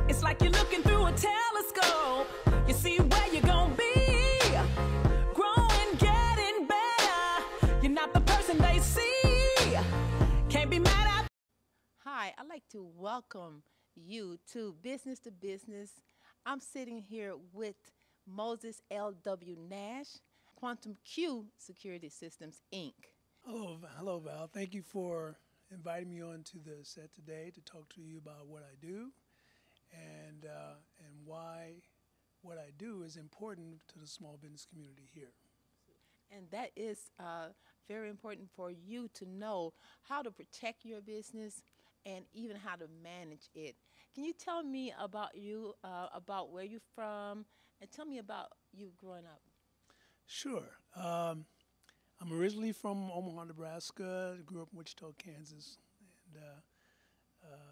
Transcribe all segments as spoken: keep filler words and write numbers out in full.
It's like you're looking through a telescope. You see where you're gonna be. Growing, getting better. You're not the person they see. Can't be mad at. Hi, I'd like to welcome you to Business to Business. I'm sitting here with Moses L W Nash, Quantum Q Security Systems, Incorporated. Hello, hello, Val. Thank you for inviting me on to the set today to talk to you about what I do and uh, and why what I do is important to the small business community here. And that is uh, very important for you to know how to protect your business and even how to manage it. Can you tell me about you, uh, about where you're from, and tell me about you growing up? Sure. Um, I'm originally from Omaha, Nebraska. Grew up in Wichita, Kansas, and uh, uh,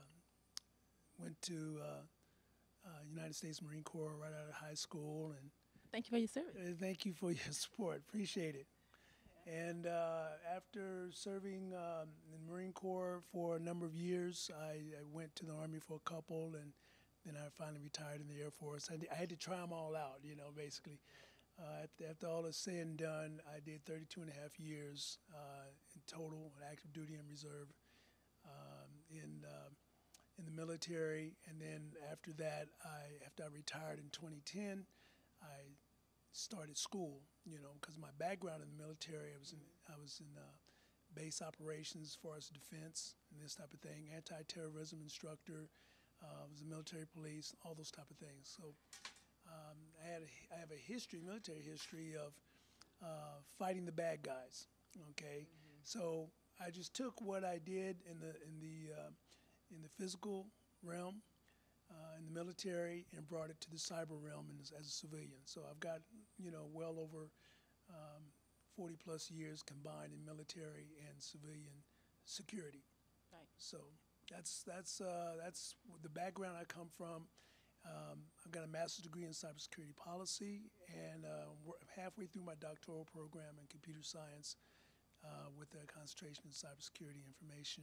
went to uh, uh, United States Marine Corps right out of high school. And thank you for your service. Uh, thank you for your support. Appreciate it. And uh, after serving um, in the Marine Corps for a number of years, I, I went to the Army for a couple, and then I finally retired in the Air Force. I, I had to try them all out, you know, basically. Uh, after, after all is said and done, I did thirty-two and a half years uh, in total, active duty and reserve, um, in uh, in the military. And then after that, I after I retired in twenty ten, I started school. You know, because my background in the military, I was in I was in uh, base operations, forest defense, and this type of thing. Anti-terrorism instructor, uh, was in military police, all those type of things. So. Um, I, had a, I have a history, military history of uh, fighting the bad guys. Okay, mm-hmm. So I just took what I did in the in the uh, in the physical realm, uh, in the military, and brought it to the cyber realm as, as a civilian. So I've got you know well over um, forty plus years combined in military and civilian security. Right. So that's that's uh, that's the background I come from. Um, I've got a master's degree in cybersecurity policy, and uh, we're halfway through my doctoral program in computer science uh, with a concentration in cybersecurity information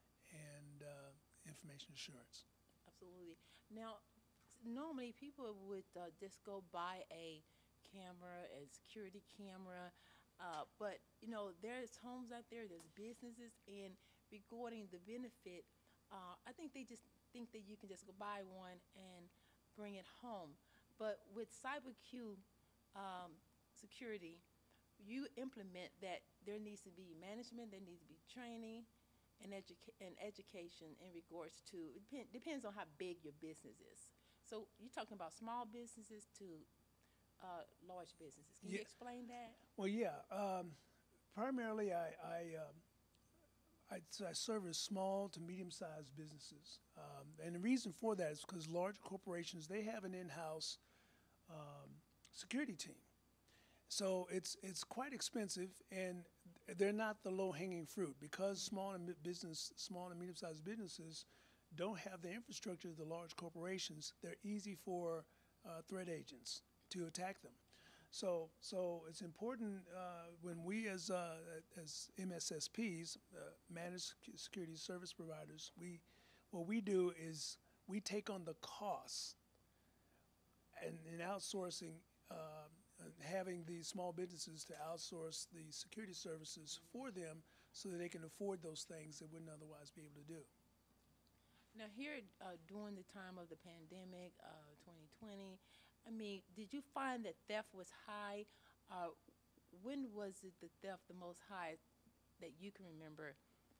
and uh, information assurance. Absolutely. Now, normally people would uh, just go buy a camera, a security camera, uh, but you know there's homes out there, there's businesses, and regarding the benefit, uh, I think they just think that you can just go buy one and bring it home. But with CyberQ um, security, you implement that there needs to be management, there needs to be training, and, educa and education in regards to, it depend depends on how big your business is. So you're talking about small businesses to uh, large businesses. Can yeah. you explain that? Well, yeah. Um, primarily, I, I um, I, I service small to medium-sized businesses, um, and the reason for that is because large corporations, they have an in-house um, security team. So it's it's quite expensive, and they're not the low-hanging fruit because small and business, small and medium-sized businesses don't have the infrastructure of the large corporations. They're easy for uh, threat agents to attack them. So, so it's important uh, when we, as uh, as M S S Ps, uh, managed security service providers, we what we do is we take on the costs and in outsourcing, uh, having these small businesses to outsource the security services for them, so that they can afford those things they wouldn't otherwise be able to do. Now, here uh, during the time of the pandemic, uh, twenty twenty. I mean, did you find that theft was high? Uh, when was it the theft the most high that you can remember?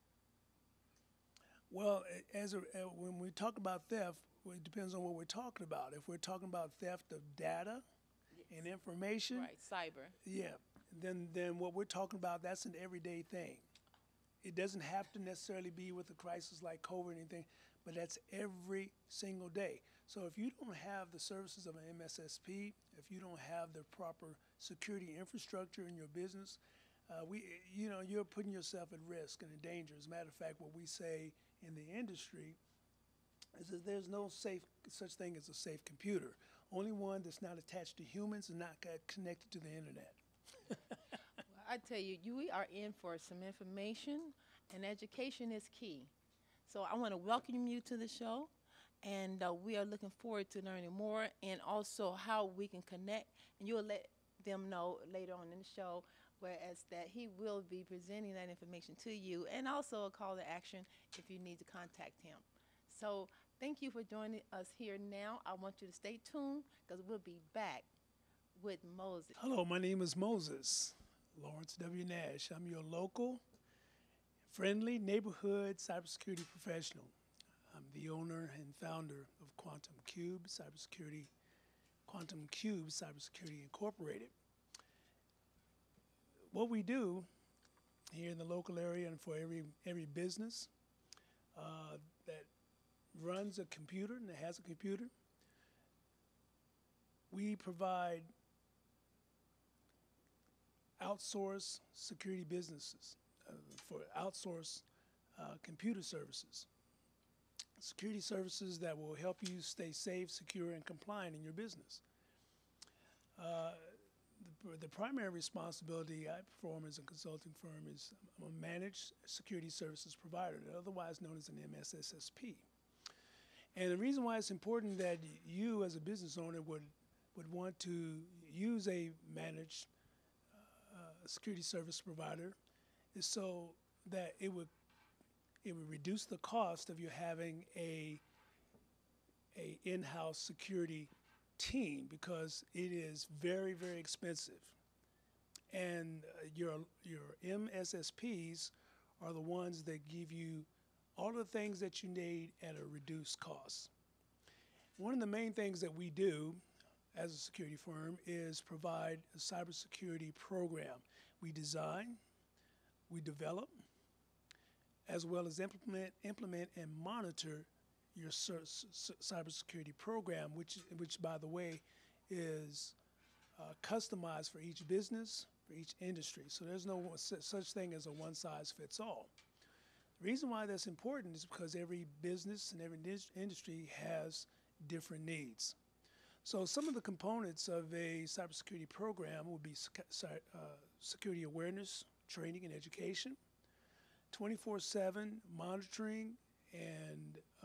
Well, as a, uh, when we talk about theft, well, it depends on what we're talking about. If we're talking about theft of data yes. and information, right, cyber. Yeah, then then what we're talking about, that's an everyday thing. It doesn't have to necessarily be with a crisis like COVID or anything, but that's every single day. So if you don't have the services of an M S S P, if you don't have the proper security infrastructure in your business, uh, we, you know, you're putting yourself at risk and in danger. As a matter of fact, what we say in the industry is that there's no safe such thing as a safe computer. Only one that's not attached to humans and not connected to the internet. I tell you, you, we are in for some information, and education is key. So I want to welcome you to the show, And uh, we are looking forward to learning more and also how we can connect. And you'll let them know later on in the show, whereas that he will be presenting that information to you, and also a call to action if you need to contact him. So thank you for joining us here now. I want you to stay tuned because we'll be back with Moses. Hello, my name is Moses Lawrence W. Nash. I'm your local, friendly neighborhood cybersecurity professional. I'm the owner and founder of Quantum Cube Cybersecurity, Quantum Cube Cybersecurity Incorporated. What we do here in the local area and for every every business uh, that runs a computer and that has a computer, we provide outsourced security businesses uh, for outsourced uh, computer services. Security services that will help you stay safe, secure, and compliant in your business. Uh, the, the primary responsibility I perform as a consulting firm is I'm a managed security services provider, otherwise known as an M S S S P. And the reason why it's important that you as a business owner would, would want to use a managed uh, security service provider is so that it would it would reduce the cost of you having a, a in-house security team, because it is very, very expensive. And uh, your, your M S S Ps are the ones that give you all the things that you need at a reduced cost. One of the main things that we do as a security firm is provide a cybersecurity program. We design, we develop, as well as implement, implement and monitor your cybersecurity program, which, which by the way, is uh, customized for each business, for each industry. So there's no such thing as a one-size-fits-all. The reason why that's important is because every business and every industry has different needs. So some of the components of a cybersecurity program would be uh, security awareness, training, and education, twenty-four seven monitoring and uh,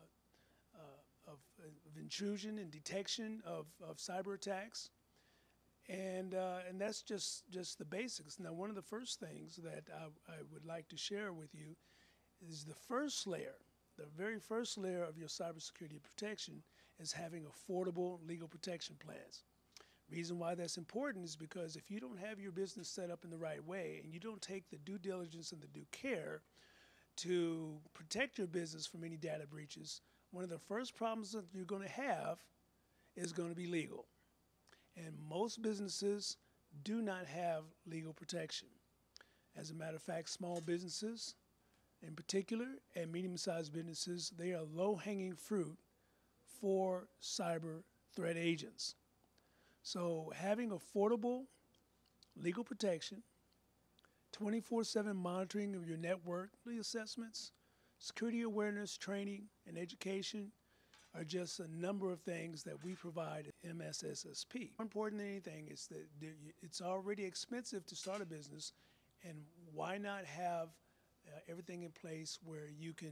uh, of, of intrusion and detection of, of cyber attacks, and uh, and that's just just the basics. Now, one of the first things that I, I would like to share with you is the first layer, the very first layer of your cybersecurity protection is having affordable legal protection plans. Reason why that's important is because if you don't have your business set up in the right way and you don't take the due diligence and the due care to protect your business from any data breaches, one of the first problems that you're going to have is going to be legal. And most businesses do not have legal protection. As a matter of fact, small businesses in particular and medium-sized businesses, they are low-hanging fruit for cyber threat agents. So having affordable legal protection, twenty-four seven monitoring of your network, assessments, security awareness, training, and education are just a number of things that we provide at M S S S P. More important than anything is that it's already expensive to start a business, and why not have uh, everything in place where you can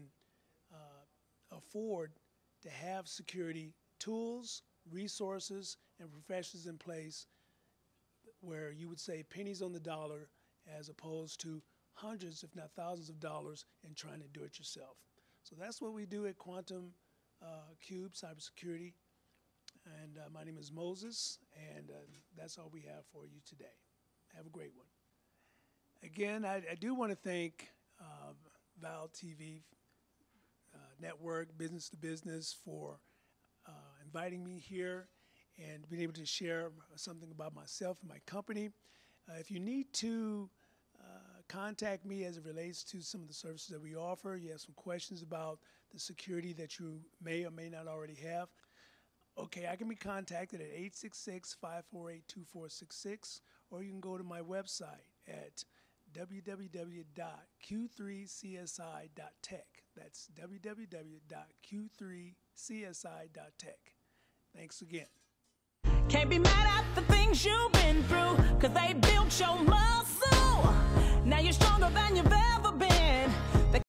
uh, afford to have security tools, resources, and professionals in place where you would save pennies on the dollar as opposed to hundreds, if not thousands of dollars in trying to do it yourself. So that's what we do at Quantum uh, Cube Cybersecurity. And uh, my name is Moses, and uh, that's all we have for you today. Have a great one. Again, I, I do want to thank uh, Val T V uh, Network, Business to Business, for uh, inviting me here and being able to share something about myself and my company. Uh, if you need to uh, contact me as it relates to some of the services that we offer, you have some questions about the security that you may or may not already have, okay, I can be contacted at eight six six, five four eight, two four six six, or you can go to my website at w w w dot q three c s i dot tech. That's w w w dot q three c s i dot tech. Thanks again. Can't be mad at the things you've been through, cause they built your muscle. Now you're stronger than you've ever been.